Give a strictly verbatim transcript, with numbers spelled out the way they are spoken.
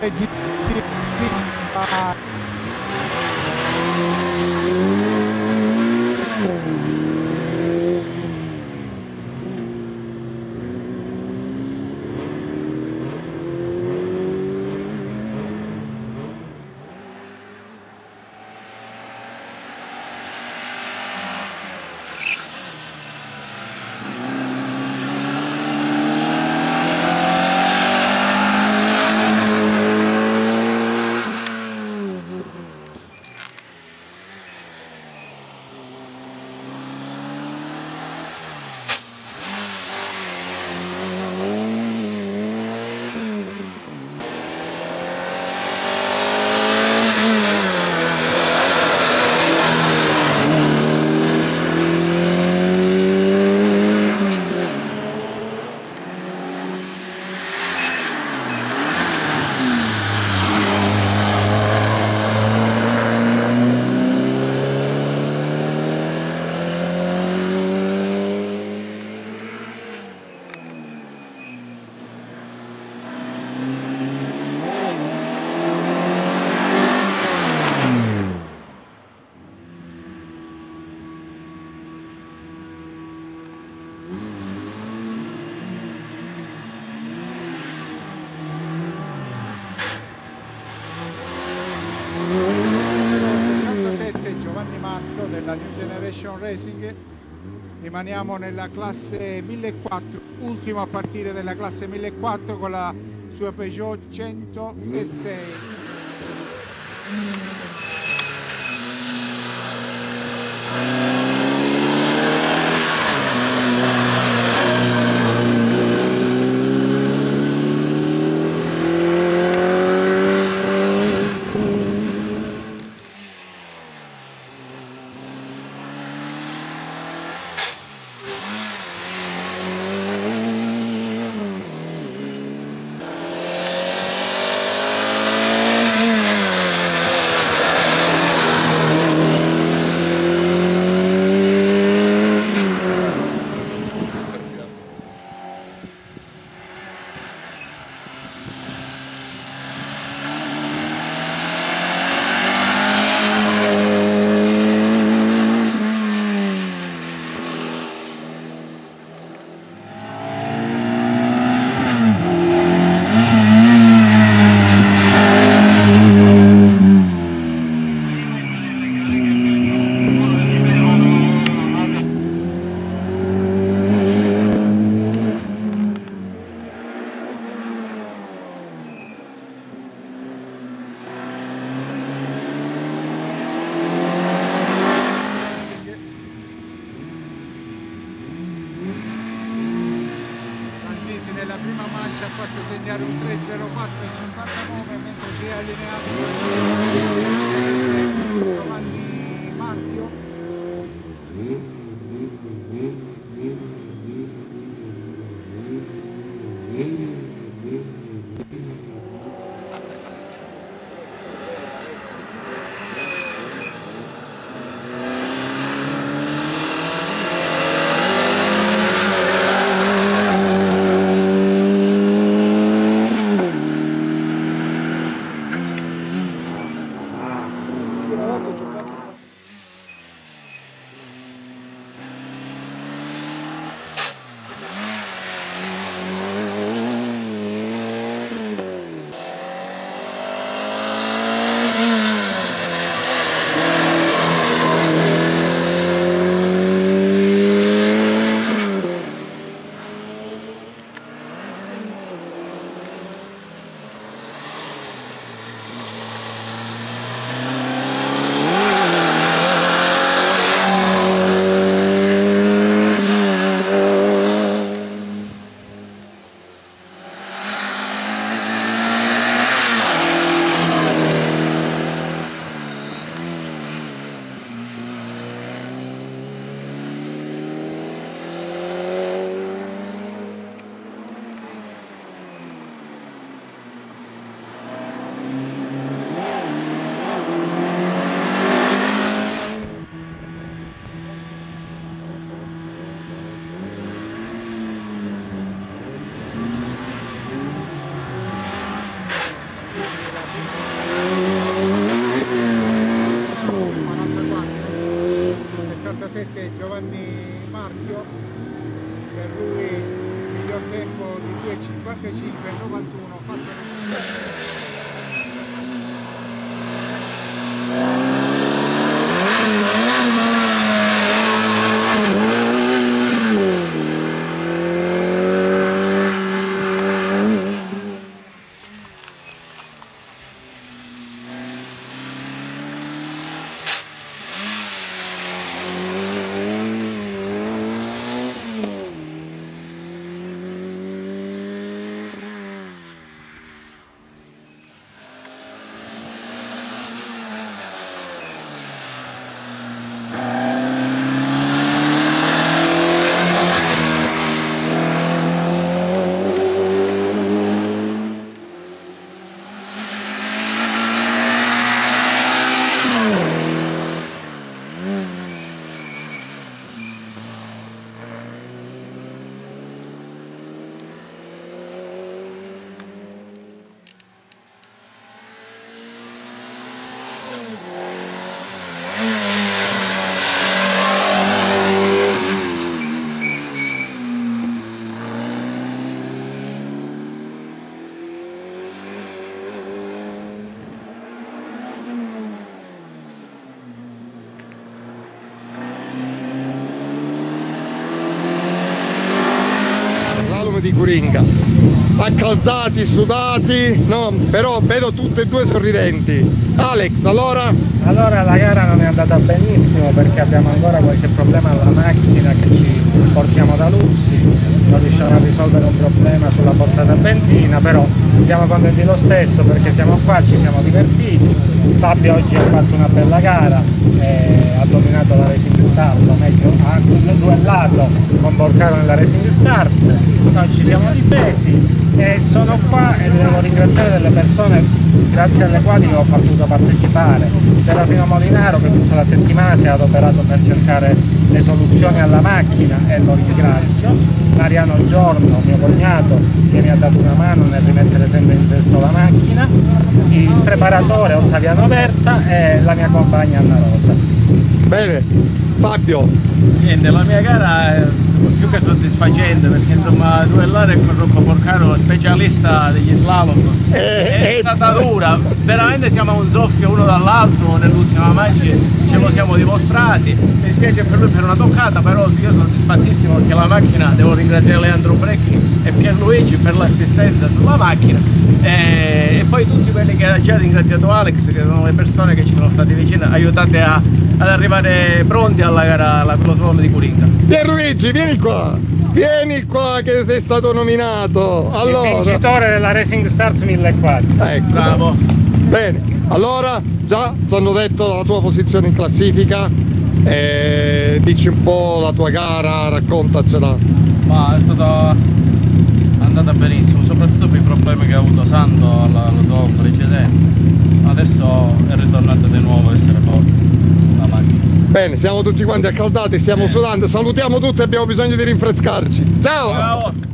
della New Generation Racing. Rimaniamo nella classe millequattrocento, ultimo a partire della classe millequattrocento con la sua Peugeot centosei. Nella prima mancia ha fatto segnare un tre zero quattro cinquantanove, mentre si è allineato Giovanni Marchio. Una volta ho giocato Giovanni Marchio, per lui il miglior tempo di due cinquantacinque novantuno fatto nel di Coringa, accaldati, sudati, no? Però vedo tutte e due sorridenti. Alex, allora? Allora la gara non è andata benissimo perché abbiamo ancora qualche problema alla macchina che ci portiamo da Luzzi, non riusciamo a risolvere un problema sulla portata benzina, però siamo contenti lo stesso perché siamo qua, ci siamo divertiti. Fabio oggi ha fatto una bella gara, eh, ha dominato la Racing Start, o meglio ha duellato con Borcaro nella Racing Start. Noi ci siamo difesi e sono qua e devo ringraziare delle persone grazie alle quali ho potuto partecipare. Serafino Molinaro, che tutta la settimana si è adoperato per cercare le soluzioni alla macchina e lo ringrazio. Mariano Giorno, mio cognato, che mi ha dato una mano nel rimettere sempre in sesto la macchina, il preparatore Ottaviano Verta e la mia compagna Anna Rosa. Bene, Fabio. Niente, la mia gara è più che soddisfacente perché insomma duellare con Rocco Porcaro, specialista degli slalom, eh, è eh, stata dura, veramente siamo a un soffio uno dall'altro nell'ultima manche, ce lo siamo dimostrati. Mi spiace per lui per una toccata, però io sono soddisfattissimo perché la macchina, devo ringraziare Leandro Brecchi e Pierluigi per l'assistenza sulla macchina e, e poi tutti quelli che ha già ringraziato Alex, che sono le persone che ci sono state vicine, aiutate a, ad arrivare pronti alla gara, alla slalom di Coringa. Pierluigi, vieni qua, vieni qua che sei stato nominato. Allora, il vincitore della Racing Start millequattrocento. Ecco. Bravo. Bene, allora già ci hanno detto la tua posizione in classifica, eh, dici un po' la tua gara, raccontacela. Ma è stata andata benissimo, soprattutto per i problemi che ha avuto Santo allo slalom precedente. Adesso è ritornata di nuovo a essere forte la macchina. Bene, siamo tutti quanti accaldati, stiamo sì. sudando, salutiamo tutti, abbiamo bisogno di rinfrescarci. Ciao! Ciao.